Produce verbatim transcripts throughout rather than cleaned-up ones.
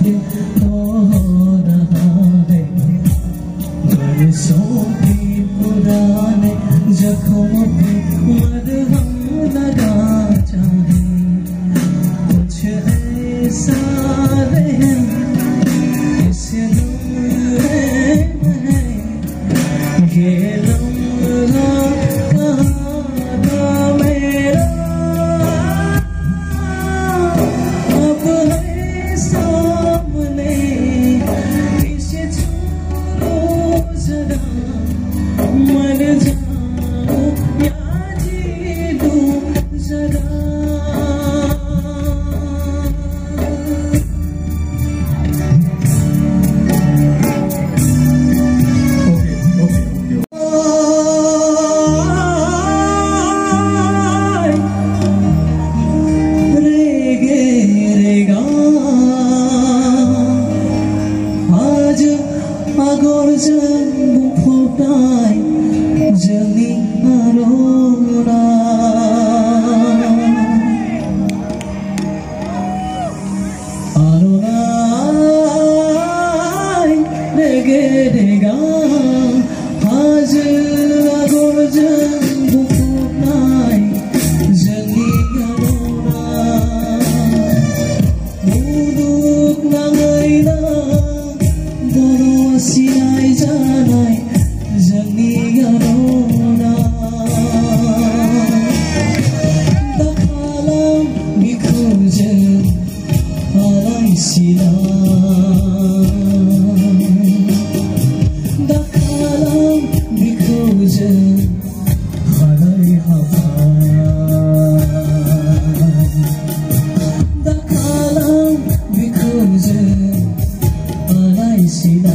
के हो रहा है बरसों के पुराने जख्मों पे मरहम लगा चाहे कुछ ऐसा रहम इस लम्हे में है ये लम्हा कहाँ था मेरा अब है सामने इसे छोड़ो जरा मर जाऊं या जी लूं जरा Agora jangan fotai jeli arona arona rege rega आज agora jangan fotai jeli arona muduk nangai na Siai janai jani garona dakhalam bikuje alai sila dakhalam bikuje alai hafa dakhalam bikuje alai sila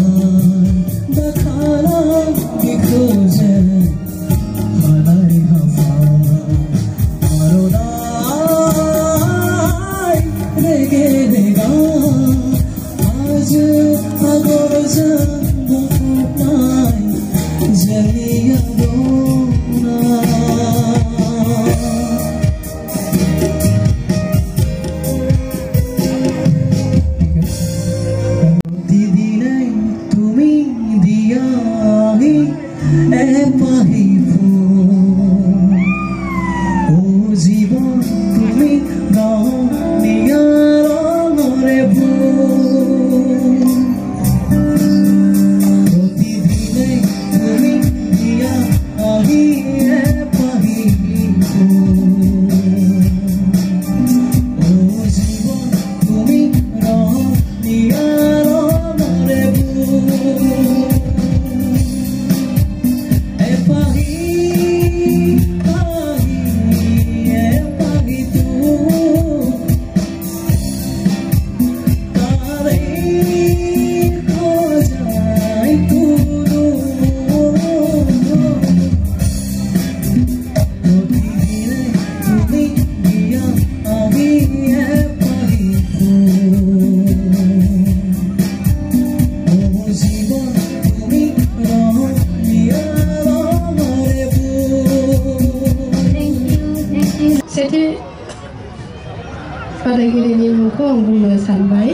pada kali ini muka bunga sampai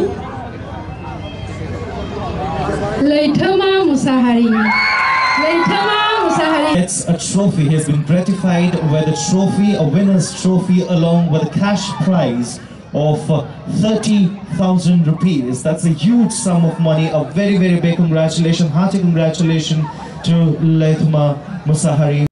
Leithama Musahari Leithama Musahari It's a trophy. He has been gratified with a trophy, a winner's trophy, along with a cash prize of uh, thirty thousand rupees. That's a huge sum of money. A very, very big congratulations, hearty congratulations to Leithama Musahari.